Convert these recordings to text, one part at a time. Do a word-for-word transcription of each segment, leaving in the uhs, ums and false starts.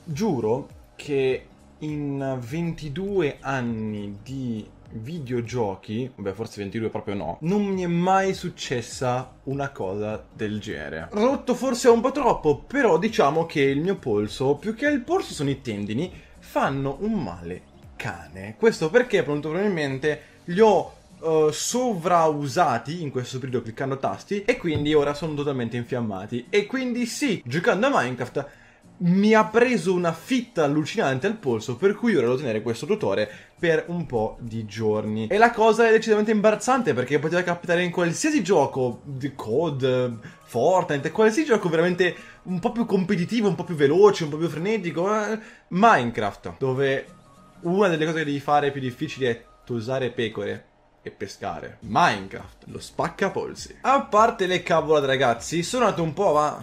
Giuro che in ventidue anni di videogiochi, vabbè forse ventidue proprio no, non mi è mai successa una cosa del genere. Rotto forse un po' troppo, però diciamo che il mio polso, più che il polso sono i tendini, fanno un male cane. Questo perché molto probabilmente li ho Uh, sovrausati in questo periodo cliccando tasti e quindi ora sono totalmente infiammati. E quindi sì, giocando a Minecraft mi ha preso una fitta allucinante al polso, per cui ora devo tenere questo tutore per un po' di giorni. E la cosa è decisamente imbarazzante perché poteva capitare in qualsiasi gioco di C O D, Fortnite, qualsiasi gioco veramente un po' più competitivo, un po' più veloce, un po' più frenetico. eh, Minecraft, dove una delle cose che devi fare più difficili è tosare pecore e pescare. Minecraft, lo spaccapolsi. A parte le cavolate ragazzi, sono andato un po' va...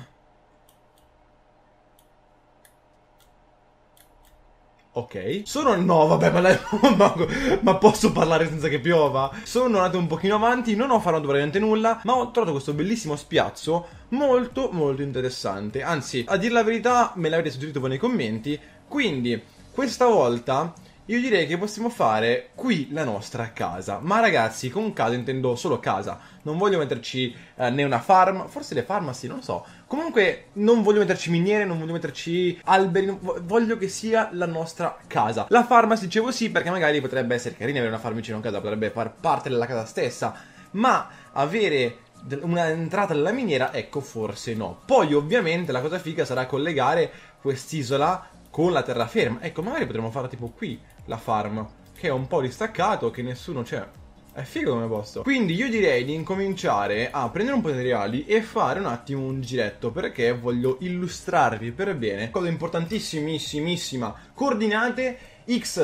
Ok. Sono... no vabbè ma, la... ma... ma posso parlare senza che piova? Sono andato un pochino avanti, non ho fatto praticamente nulla, ma ho trovato questo bellissimo spiazzo molto molto interessante. Anzi, a dir la verità me l'avete suggerito voi nei commenti, quindi questa volta io direi che possiamo fare qui la nostra casa. Ma ragazzi, con casa intendo solo casa. Non voglio metterci eh, né una farm. Forse le farm sì, non lo so. Comunque non voglio metterci miniere, non voglio metterci alberi. Non... voglio che sia la nostra casa. La farm si dicevo sì perché magari potrebbe essere carina avere una farm vicino a casa. Potrebbe far parte della casa stessa. Ma avere un'entrata nella miniera, ecco, forse no. Poi ovviamente la cosa figa sarà collegare quest'isola con la terraferma. Ecco, magari potremmo farla tipo qui, la farm, che è un po' distaccato, che nessuno c'è. È figo come posto. Quindi io direi di incominciare a prendere un po' di materiali e fare un attimo un giretto, perché voglio illustrarvi per bene cosa importantissimissima. Coordinate X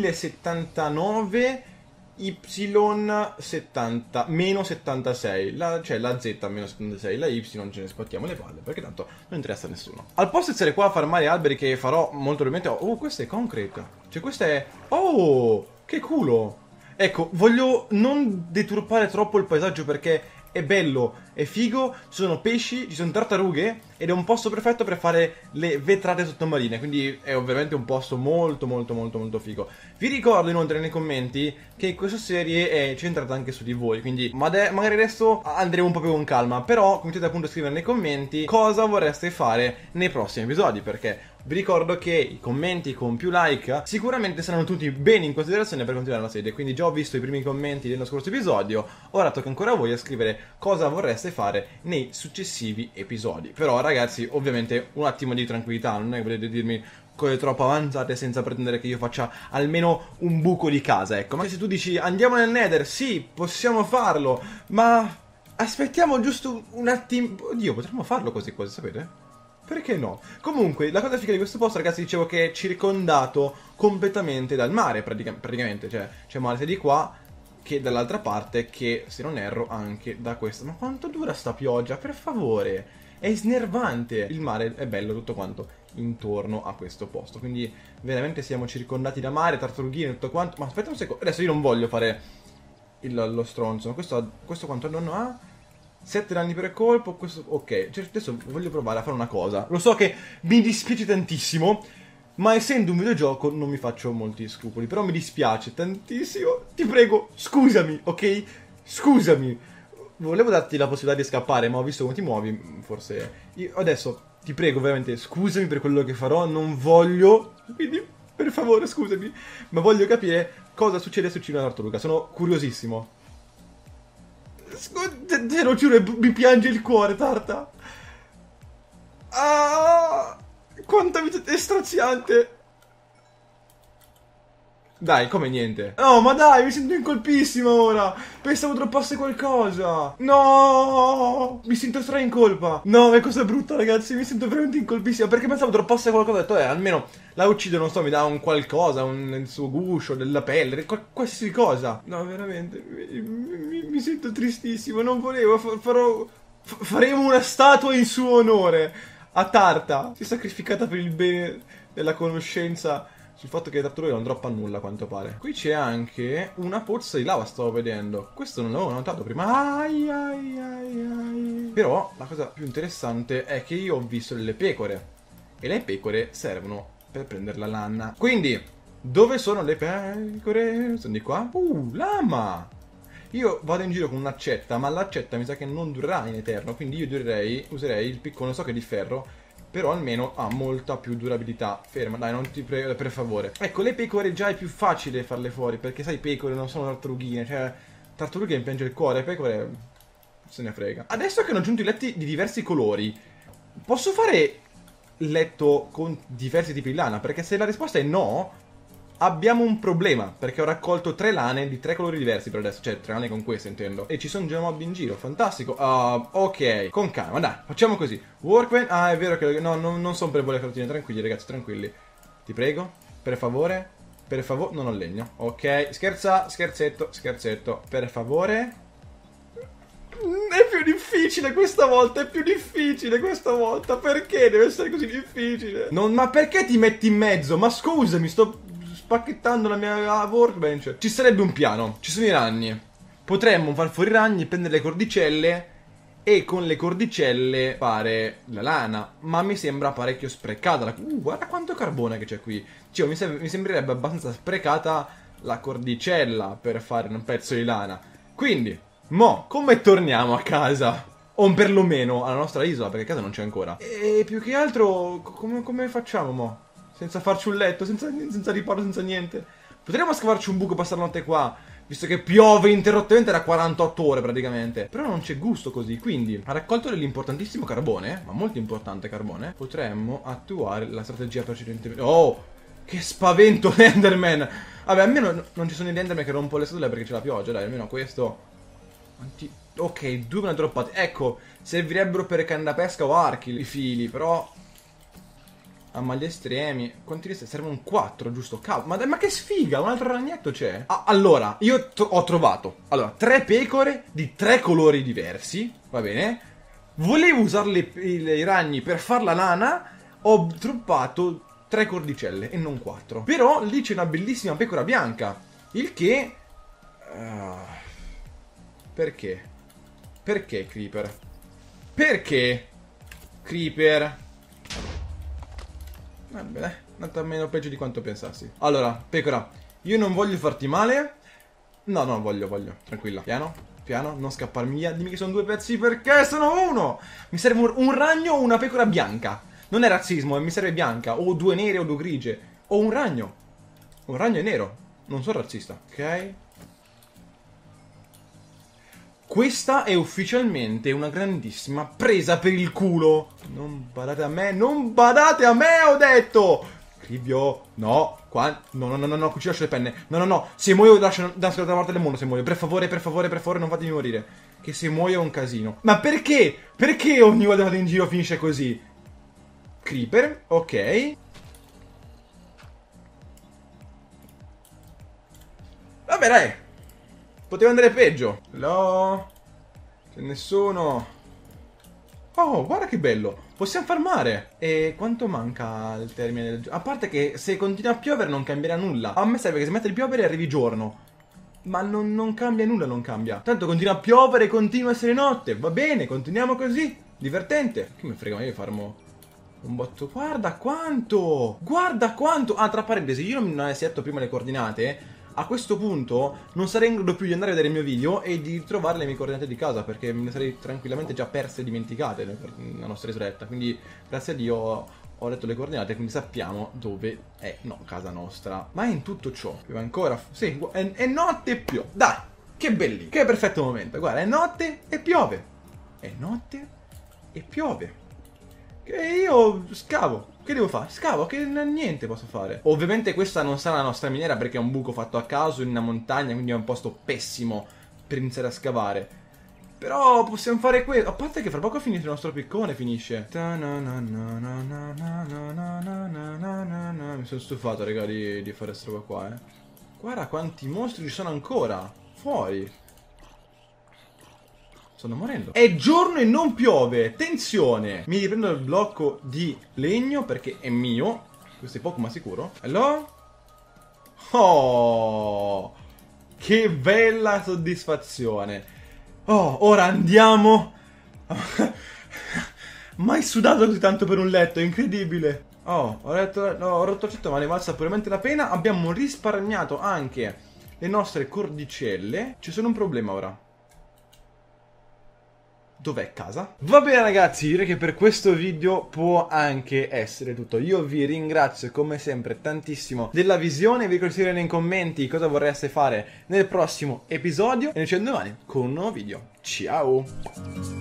duemilasettantanove Y settanta meno settantasei, la, cioè la Z meno settantasei, la Y non ce ne spattiamo le palle perché tanto non interessa a nessuno. Al posto di essere qua a farmare alberi, che farò molto probabilmente. Oh, questo è concrete, cioè questo è... oh, che culo. Ecco, voglio non deturpare troppo il paesaggio perché è bello, è figo, ci sono pesci, ci sono tartarughe ed è un posto perfetto per fare le vetrate sottomarine, quindi è ovviamente un posto molto molto molto molto figo. Vi ricordo inoltre nei commenti che questa serie è centrata anche su di voi, quindi magari adesso andremo un po' più con calma, però cominciate appunto a scrivere nei commenti cosa vorreste fare nei prossimi episodi, perché vi ricordo che i commenti con più like sicuramente saranno tutti bene in considerazione per continuare la serie. Quindi già ho visto i primi commenti dello scorso episodio, ora tocca ancora a voi a scrivere cosa vorreste fare nei successivi episodi. Però ragazzi, ovviamente un attimo di tranquillità, non è che potete dirmi cose troppo avanzate senza pretendere che io faccia almeno un buco di casa, ecco. Ma se tu dici andiamo nel Nether, sì, possiamo farlo, ma aspettiamo giusto un attimo. Oddio, potremmo farlo così quasi, sapete? Perché no? Comunque, la cosa figa di questo posto, ragazzi, dicevo che è circondato completamente dal mare, pratica praticamente. Cioè, c'è mare di qua che dall'altra parte, che, se non erro, anche da questa. Ma quanto dura sta pioggia? Per favore! È snervante! Il mare è bello tutto quanto intorno a questo posto. Quindi, veramente siamo circondati da mare, tartarughine e tutto quanto. Ma aspetta un secondo. Adesso io non voglio fare il, lo stronzo. Questo, questo quanto nonno ha? sette danni per colpo, questo... ok, cioè, adesso voglio provare a fare una cosa. Lo so che mi dispiace tantissimo, ma essendo un videogioco non mi faccio molti scrupoli. Però mi dispiace tantissimo. Ti prego, scusami, ok? Scusami. Volevo darti la possibilità di scappare, ma ho visto come ti muovi, forse... Io adesso, ti prego, veramente, scusami per quello che farò. Non voglio... quindi, per favore, scusami. Ma voglio capire cosa succede se uccidi una tartaruga. Sono curiosissimo. Te lo giuro, mi piange il cuore, Tarta. Ah, quanta vita è straziante. Dai, come niente. No, ma dai, mi sento in colpissimo ora. Pensavo droppasse qualcosa. No, mi sento stra in colpa. No, è cosa brutta, ragazzi. Mi sento veramente in colpissima. Perché pensavo droppasse qualcosa. Ho detto, eh, almeno la uccido, non so, mi dà un qualcosa, un, il suo guscio, della pelle, qualsiasi cosa. No, veramente, mi, mi, mi sento tristissimo. Non volevo, farò... faremo una statua in suo onore a Tarta. Si è sacrificata per il bene della conoscenza sul fatto che le tartarughe non droppa nulla, a quanto pare. Qui c'è anche una pozza di lava, stavo vedendo. Questo non l'avevo notato prima. Ai, ai, ai, ai. Però la cosa più interessante è che io ho visto delle pecore. E le pecore servono per prendere la lana. Quindi, dove sono le pecore? Sono di qua? Uh, lama! Io vado in giro con un'accetta, ma l'accetta mi sa che non durerà in eterno, quindi io direi, userei il piccone, so che è di ferro, però almeno ha molta più durabilità. Ferma, dai, non ti prego, per favore. Ecco, le pecore già è più facile farle fuori, perché sai, pecore non sono tartarughine, cioè, tartarughe mi piange il cuore, pecore se ne frega. Adesso che hanno aggiunto i letti di diversi colori, posso fare letto con diversi tipi di lana? Perché se la risposta è no, abbiamo un problema, perché ho raccolto tre lane di tre colori diversi per adesso, cioè tre lane con queste intendo. E ci sono già mob in giro, fantastico. Uh, ok, con calma, dai, facciamo così. Workbench, ah è vero che no, no, non sono per voi le carotine, tranquilli ragazzi, tranquilli. Ti prego, per favore, per favore, non ho legno. Ok, scherza, scherzetto, scherzetto, per favore. È più difficile questa volta, è più difficile questa volta, perché deve essere così difficile? Non, ma perché ti metti in mezzo? Ma scusami, sto spacchettando la mia workbench. Ci sarebbe un piano, ci sono i ragni. Potremmo far fuori i ragni, prendere le cordicelle e con le cordicelle fare la lana. Ma mi sembra parecchio sprecata la... Uh, guarda quanto carbone che c'è qui. Cioè, mi, sem mi sembrerebbe abbastanza sprecata la cordicella per fare un pezzo di lana. Quindi, mo, come torniamo a casa? O perlomeno alla nostra isola, perché a casa non c'è ancora. E più che altro, come, come facciamo, mo? Senza farci un letto, senza, senza riparo, senza niente. Potremmo scavarci un buco e passare la notte qua, visto che piove interrottamente da quarantotto ore praticamente. Però non c'è gusto così, quindi ha raccolto dell'importantissimo carbone, ma molto importante carbone. Potremmo attuare la strategia precedentemente. Oh, che spavento l'Enderman. Vabbè, almeno non ci sono gli Enderman che rompo le scatole perché c'è la pioggia, dai, almeno questo. Anti... Ok, due me ne droppati. Ecco, servirebbero per canna pesca o archi i fili, però... a magli estremi. Quanti ne servono? quattro, giusto? Cavolo, ma, ma che sfiga, un altro ragnetto c'è. Ah, allora, io ho trovato allora tre pecore di tre colori diversi, va bene? Volevo usare le, i ragni per far la lana, ho droppato tre cordicelle e non quattro. Però lì c'è una bellissima pecora bianca, il che... Uh, perché? Perché, Creeper? Perché? Creeper? Vabbè, dai, è andata meno peggio di quanto pensassi. Allora, pecora, io non voglio farti male. No, no, voglio, voglio, tranquilla. Piano, piano, non scapparmi via. Dimmi che sono due pezzi perché sono uno. Mi serve un, un ragno o una pecora bianca. Non è razzismo, mi serve bianca. O due nere o due grigie. O un ragno. Un ragno è nero. Non sono razzista, ok? Questa è ufficialmente una grandissima presa per il culo. Non badate a me, non badate a me, ho detto. Cribio, no, qua, no, no, no, no, no, qui ci lascio le penne. No, no, no, se muoio lascio dall'altra parte del mondo, se muoio. Per favore, per favore, per favore, non fatemi morire. Che se muoio è un casino. Ma perché? Perché ogni volta che vado in giro finisce così? Creeper, ok. Vabbè, dai. Poteva andare peggio. No. C'è nessuno. Oh, guarda che bello. Possiamo farmare. E quanto manca al termine del giorno? A parte che se continua a piovere non cambierà nulla. A me serve che se mette il piovere arrivi giorno. Ma non, non cambia nulla, non cambia. Tanto continua a piovere, continua a essere notte. Va bene, continuiamo così. Divertente. Che mi frega, ma io farmo un botto. Guarda quanto. Guarda quanto. Ah, tra parentesi, io non avessi detto prima le coordinate. A questo punto non sarei in grado più di andare a vedere il mio video e di trovare le mie coordinate di casa, perché me ne sarei tranquillamente già perse e dimenticate la nostra isoletta. Quindi grazie a Dio ho letto le coordinate, quindi sappiamo dove è no, casa nostra. Ma in tutto ciò, piove ancora, sì, è, è notte e piove. Dai, che belli, che perfetto momento. Guarda, è notte e piove. È notte e piove. Che io scavo. Che devo fare? Scavo, che niente posso fare. Ovviamente questa non sarà la nostra miniera perché è un buco fatto a caso in una montagna, quindi è un posto pessimo per iniziare a scavare. Però possiamo fare questo. A parte che fra poco finisce il nostro piccone, finisce. Mi sono stufato, raga, di, di fare questa roba qua, eh. Guarda quanti mostri ci sono ancora fuori. Stanno morendo. È giorno e non piove. Attenzione. Mi riprendo il blocco di legno perché è mio. Questo è poco ma sicuro. Hello? Oh, che bella soddisfazione. Oh, ora andiamo. Mai sudato così tanto per un letto, è incredibile. Oh, ho, letto, no, ho rotto il cetto, ma ne valsa puramente la pena. Abbiamo risparmiato anche le nostre cordicelle. C'è solo un problema ora. Dov'è casa? Va bene ragazzi, direi che per questo video può anche essere tutto. Io vi ringrazio come sempre tantissimo della visione. Vi consiglio nei commenti cosa vorreste fare nel prossimo episodio. E noi ci vediamo domani con un nuovo video. Ciao!